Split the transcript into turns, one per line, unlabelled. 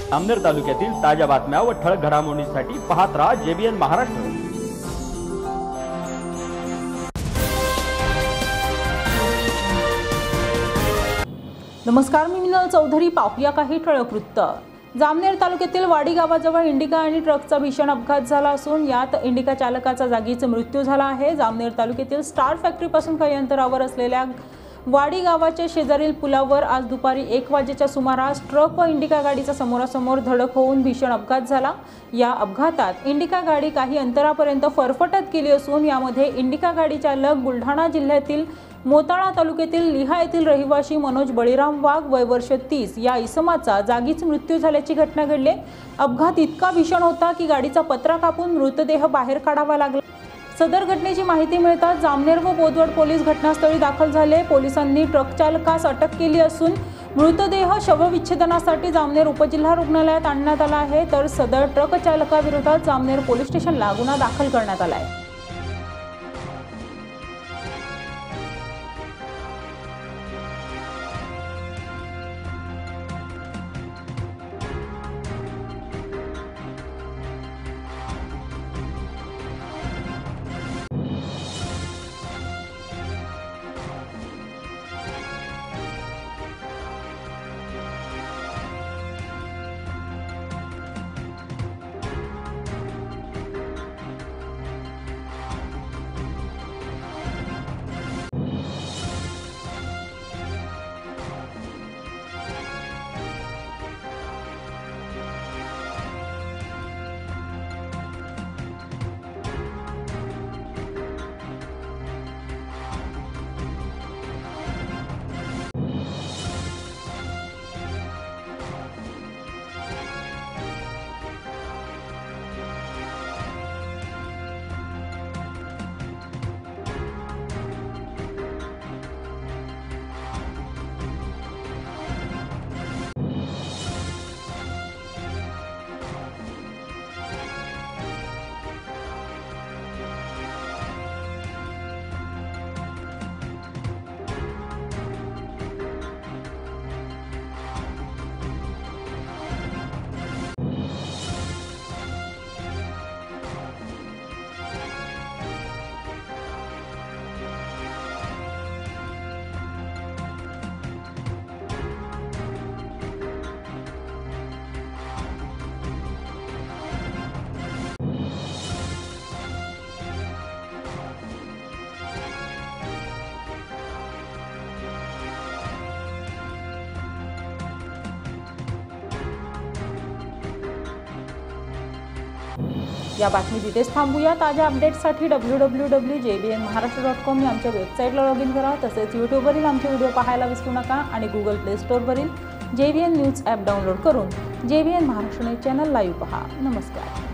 जामनेर तालुक्यातील ताज्या बातम्या व ठळक घडामोडींसाठी पाहत राहा JBN महाराष्ट्र।
नमस्कार, मी मिनल चौधरी। पाहूया काही ठळक वृत्त। जामनेर तालुक्यातील वाडी गावाजवळ इंडिका आणि ट्रकचा भीषण अपघात झाला असून यात इंडिका चालकाचा जागीच मृत्यू झाला आहे। जामनेर तालुक्यातील स्टार फॅक्टरीपासून काही अंतरावर असलेल्या वाडी गावाच्या शेजारील पुलावर आज दुपारी 1 वाजेच्या सुमारास ट्रक व इंडिका गाडीचा समोरासमोर धडक होऊन भीषण अपघात झाला। या अपघातात इंडिका गाडी काही अंतरापर्यंत फरफटत गेली असून यामध्ये इंडिका गाडी चालक बुलढाणा जिल्ह्यातील मोताळा तालुक्यातील लिहा येथील रहिवासी मनोज बळीराम वाघ वय वर्ष 30 या इसमाचा जागीच मृत्यू झाल्याची घटना घडली। अपघात इतका भीषण होता की गाडीचा पत्रा कापून मृतदेह बाहेर काढावा लागला। सदर घटनेची माहिती मिळताच जामनेर व बोदवड पोलीस घटनास्थळी दाखल झाले। पोलिसांनी ट्रक चालकास अटक केली असून मृतदेह शवविच्छेदनासाठी जामनेर उपजिल्हा रुग्णालयात आणण्यात आला आहे, तर सदर ट्रक चालकाविरोधात जामनेर पोलीस स्टेशनला गुन्हा दाखल करण्यात आला आहे। या बातमी तिथेच थांबूया। ताज्या अपडेट्ससाठी www.jbnmaharashtra.com या आमच्या वेबसाईटला लॉग इन करा। तसेच यूट्यूबवरील आमचे व्हिडिओ पाहायला विसरू नका आणि गुगल प्ले स्टोअरवरील JBN न्यूज ॲप डाउनलोड करून JBN Maharashtra news channel live पहा। नमस्कार।